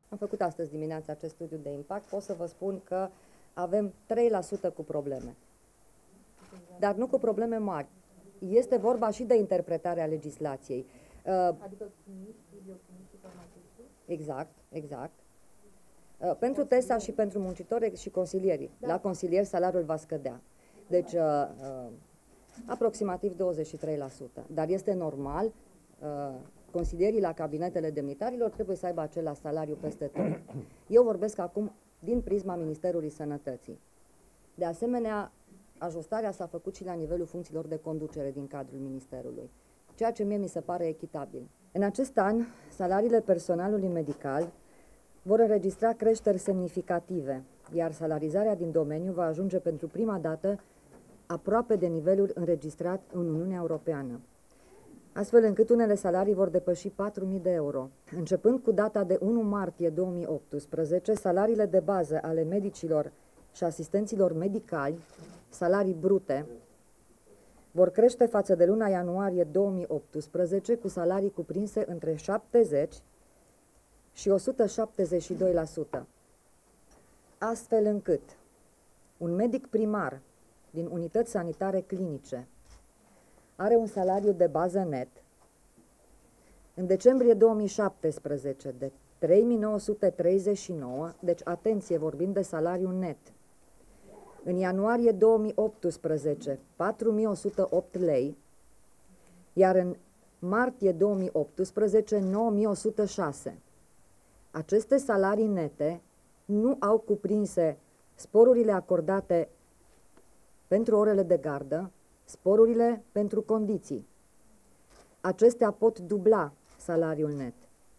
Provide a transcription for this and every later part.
Am făcut astăzi dimineața acest studiu de impact. Pot să vă spun că avem 3% cu probleme. Dar nu cu probleme mari. Este vorba și de interpretarea legislației. Adică chimiștii, biochimiștii, farmaciștii? Exact, exact. Pentru TESA și pentru muncitori și consilierii. Da. La consilieri salariul va scădea. Deci, aproximativ 23%. Dar este normal, consilierii la cabinetele demnitarilor trebuie să aibă același salariu peste tot. Eu vorbesc acum din prisma Ministerului Sănătății. De asemenea, ajustarea s-a făcut și la nivelul funcțiilor de conducere din cadrul Ministerului, ceea ce mie mi se pare echitabil. În acest an, salariile personalului medical vor înregistra creșteri semnificative, iar salarizarea din domeniu va ajunge pentru prima dată aproape de nivelul înregistrat în Uniunea Europeană, astfel încât unele salarii vor depăși 4.000 de euro. Începând cu data de 1 martie 2018, salariile de bază ale medicilor și asistenților medicali, salarii brute, vor crește față de luna ianuarie 2018 cu salarii cuprinse între 70 și 172%, astfel încât un medic primar din unități sanitare clinice are un salariu de bază net în decembrie 2017 de 3.939, deci atenție, vorbim de salariu net. În ianuarie 2018, 4.108 lei, iar în martie 2018, 9.106. Aceste salarii nete nu au cuprinse sporurile acordate pentru orele de gardă, sporurile pentru condiții. Acestea pot dubla salariul net.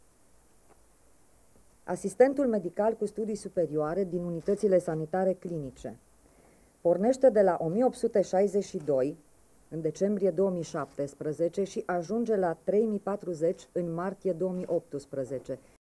Asistentul medical cu studii superioare din unitățile sanitare clinice pornește de la 1862 în decembrie 2017 și ajunge la 3040 în martie 2018.